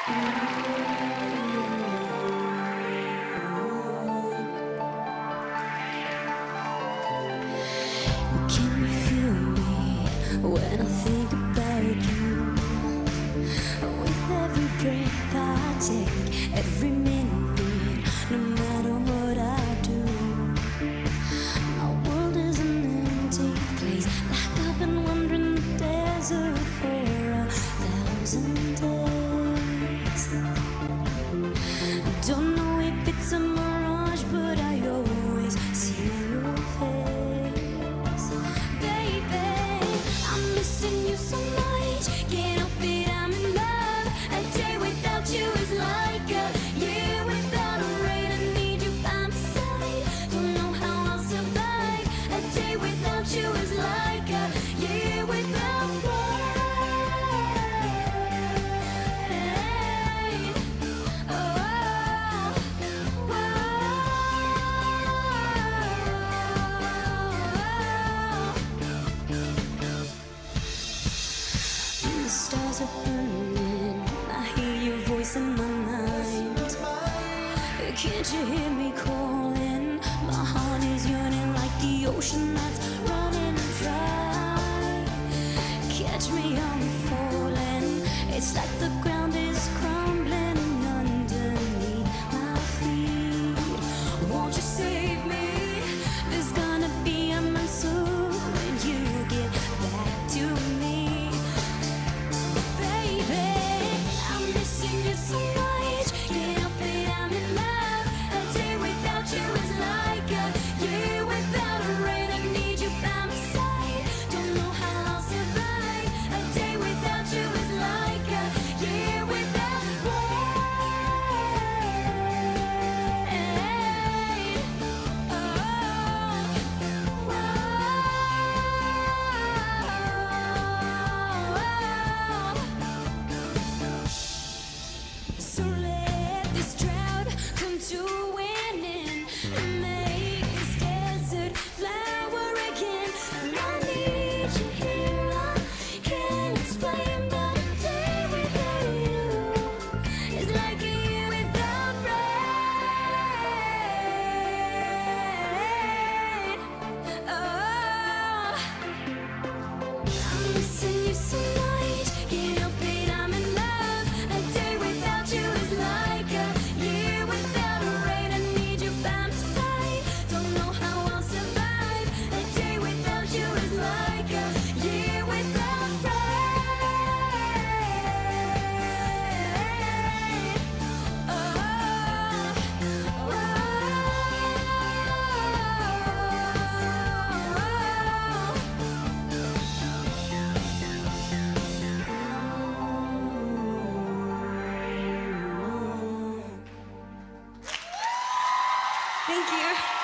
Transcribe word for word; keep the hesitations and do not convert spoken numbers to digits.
Can you feel me when I think about you? With every breath I take, every minute, no matter what I do, my world is an empty place, like I've been wandering the desert for a thousand days. Don't know if it's a mirage, but I always see your face. Baby, I'm missing you so much, can't help it, I'm in love. A day without you is like a year without a rain. I need you by my side, don't know how I'll survive. A day without you is like a year without rain. Oh, the stars are burning, I hear your voice in my mind. Can't you hear me calling? My heart is yearning like the ocean that's running dry. Catch me, I'm falling, it's like the ground is crumbling underneath my feet. Won't you save me? There's gonna be a monsoon when you get back to me. Baby, I'm missing you so much, can't help it, I'm in love. A day without you is like a year without a rain. I need you by my side, don't know how I'll survive. A day without you is like a year without rain. So let this drought come to an end and make this desert flower again. I need you here, I can't explain, but a day without you is like a year without rain. Oh, I'm missing you so much, can't help it, I'm in love. A day without you is like a year without a rain. I need you by my side, don't know how I'll survive. A day without you is like a year without rain. Thank you.